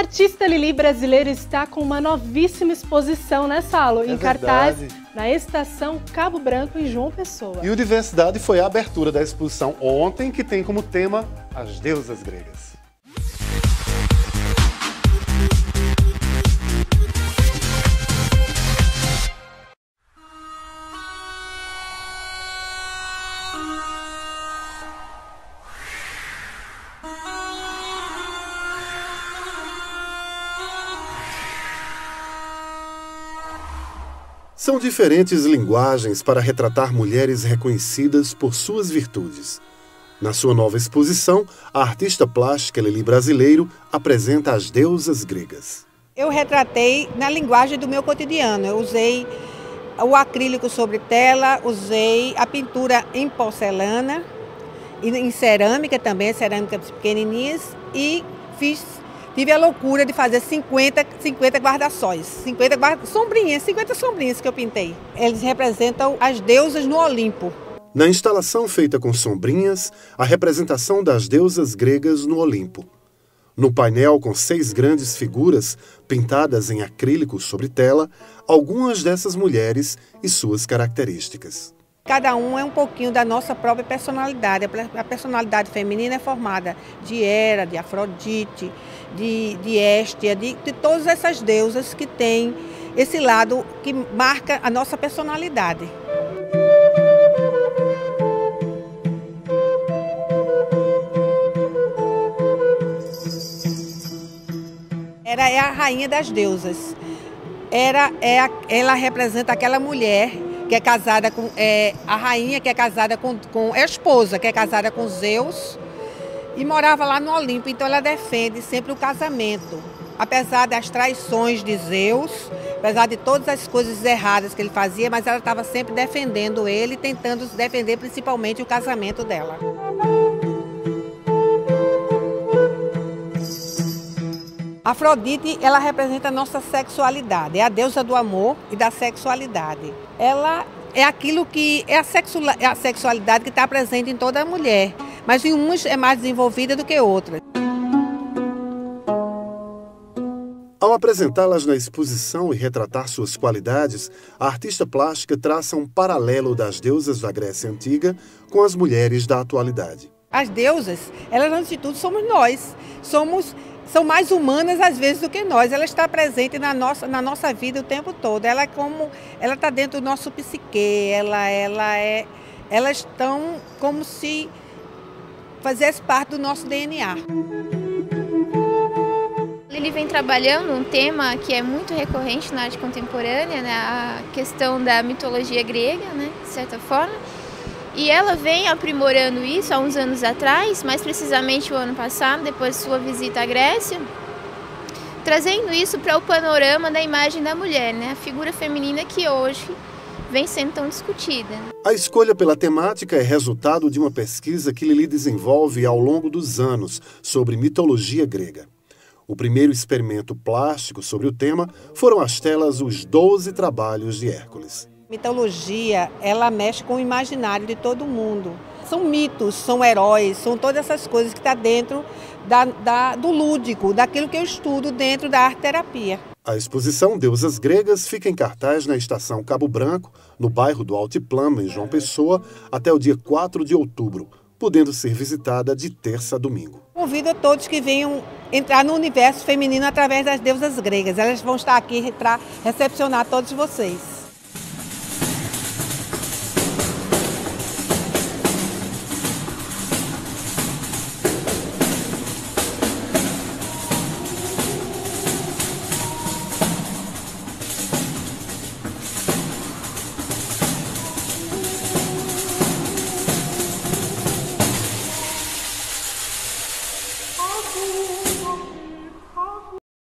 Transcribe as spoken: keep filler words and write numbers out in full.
artista Lili brasileiro está com uma novíssima exposição, né, Salo? É em cartaz verdade. na Estação Cabo Branco, em João Pessoa. E o Diversidade foi a abertura da exposição ontem, que tem como tema as deusas gregas. São diferentes linguagens para retratar mulheres reconhecidas por suas virtudes. Na sua nova exposição, a artista plástica Lili Brasileiro apresenta as deusas gregas. Eu retratei na linguagem do meu cotidiano. Eu usei o acrílico sobre tela, usei a pintura em porcelana, e em cerâmica também, cerâmicas pequenininhas, e fiz... Tive a loucura de fazer cinquenta, cinquenta guarda-sóis, cinquenta guarda, sombrinhas, cinquenta sombrinhas que eu pintei. Eles representam as deusas no Olimpo. Na instalação feita com sombrinhas, a representação das deusas gregas no Olimpo. No painel com seis grandes figuras pintadas em acrílico sobre tela, algumas dessas mulheres e suas características. Cada um é um pouquinho da nossa própria personalidade. A personalidade feminina é formada de Hera, de Afrodite, de, de Héstia, de, de todas essas deusas que têm esse lado que marca a nossa personalidade. Hera é a rainha das deusas. Hera é a, ela representa aquela mulher que é casada com é, a rainha, que é casada com, com a esposa, que é casada com Zeus e morava lá no Olimpo. Então ela defende sempre o casamento, apesar das traições de Zeus, apesar de todas as coisas erradas que ele fazia, mas ela estava sempre defendendo ele, tentando defender principalmente o casamento dela. Afrodite, ela representa a nossa sexualidade, é a deusa do amor e da sexualidade. Ela é aquilo que é a, sexu, é a sexualidade que está presente em toda mulher, mas em umas é mais desenvolvida do que outras. Ao apresentá-las na exposição e retratar suas qualidades, a artista plástica traça um paralelo das deusas da Grécia Antiga com as mulheres da atualidade. As deusas, elas antes de tudo somos nós, somos... São mais humanas às vezes do que nós. Ela está presente na nossa, na nossa vida o tempo todo. Ela é como, ela está dentro do nosso psique. Ela, ela é, elas estão como se fizesse parte do nosso D N A. Lili vem trabalhando um tema que é muito recorrente na arte contemporânea, né? A questão da mitologia grega, né? De certa forma. E ela vem aprimorando isso há uns anos atrás, mais precisamente o ano passado, depois de sua visita à Grécia, trazendo isso para o panorama da imagem da mulher, né? A figura feminina que hoje vem sendo tão discutida. A escolha pela temática é resultado de uma pesquisa que Lili desenvolve ao longo dos anos sobre mitologia grega. O primeiro experimento plástico sobre o tema foram as telas Os Doze Trabalhos de Hércules. Mitologia, ela mexe com o imaginário de todo mundo. São mitos, são heróis, são todas essas coisas que estão dentro da, da, do lúdico, daquilo que eu estudo dentro da arte-terapia. A exposição Deusas Gregas fica em cartaz na Estação Cabo Branco, no bairro do Altiplano, em João Pessoa, até o dia quatro de outubro, podendo ser visitada de terça a domingo. Convido a todos que venham entrar no universo feminino através das deusas gregas. Elas vão estar aqui para recepcionar todos vocês.